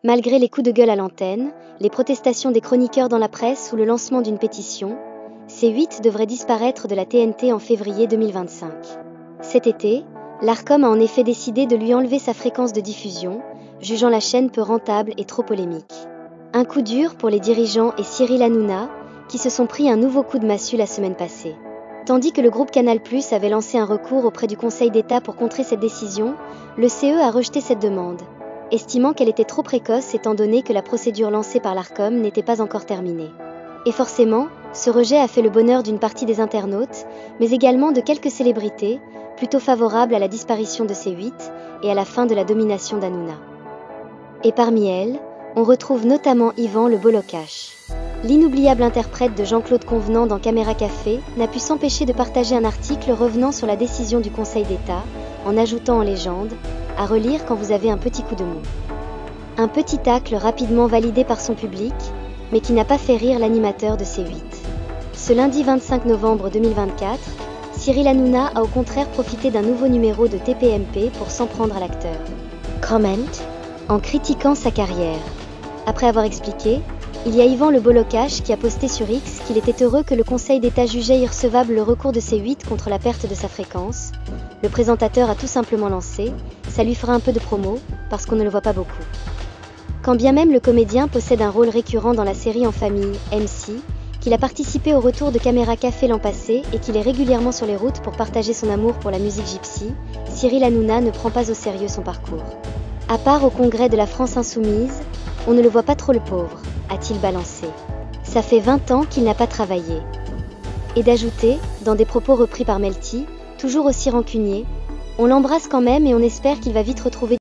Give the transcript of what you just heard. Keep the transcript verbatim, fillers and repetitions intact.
Malgré les coups de gueule à l'antenne, les protestations des chroniqueurs dans la presse ou le lancement d'une pétition, C huit devrait disparaître de la T N T en février deux mille vingt-cinq. Cet été, l'Arcom a en effet décidé de lui enlever sa fréquence de diffusion, jugeant la chaîne peu rentable et trop polémique. Un coup dur pour les dirigeants et Cyril Hanouna, qui se sont pris un nouveau coup de massue la semaine passée. Tandis que le groupe Canal+ avait lancé un recours auprès du Conseil d'État pour contrer cette décision, le C E a rejeté cette demande, estimant qu'elle était trop précoce étant donné que la procédure lancée par l'Arcom n'était pas encore terminée. Et forcément, ce rejet a fait le bonheur d'une partie des internautes, mais également de quelques célébrités, plutôt favorables à la disparition de C huit et à la fin de la domination d'Hanouna. Et parmi elles, on retrouve notamment Yvan Le Bolocash. L'inoubliable interprète de Jean-Claude Convenant dans Caméra Café n'a pu s'empêcher de partager un article revenant sur la décision du Conseil d'État, en ajoutant en légende « à relire quand vous avez un petit coup de mou ». Un petit tacle rapidement validé par son public, mais qui n'a pas fait rire l'animateur de C huit. Ce lundi vingt-cinq novembre deux mille vingt-quatre, Cyril Hanouna a au contraire profité d'un nouveau numéro de T P M P pour s'en prendre à l'acteur. Comment ? En critiquant sa carrière. Après avoir expliqué, il y a Yvan Le Bolocash qui a posté sur X qu'il était heureux que le Conseil d'État jugeait irrecevable le recours de C huit contre la perte de sa fréquence. Le présentateur a tout simplement lancé « ça lui fera un peu de promo, parce qu'on ne le voit pas beaucoup ». Quand bien même le comédien possède un rôle récurrent dans la série en famille M C, qu'il a participé au retour de Caméra Café l'an passé et qu'il est régulièrement sur les routes pour partager son amour pour la musique gypsy, Cyril Hanouna ne prend pas au sérieux son parcours. À part au congrès de la France Insoumise, on ne le voit pas trop le pauvre, a-t-il balancé. Ça fait vingt ans qu'il n'a pas travaillé. Et d'ajouter, dans des propos repris par Melty, toujours aussi rancunier, on l'embrasse quand même et on espère qu'il va vite retrouver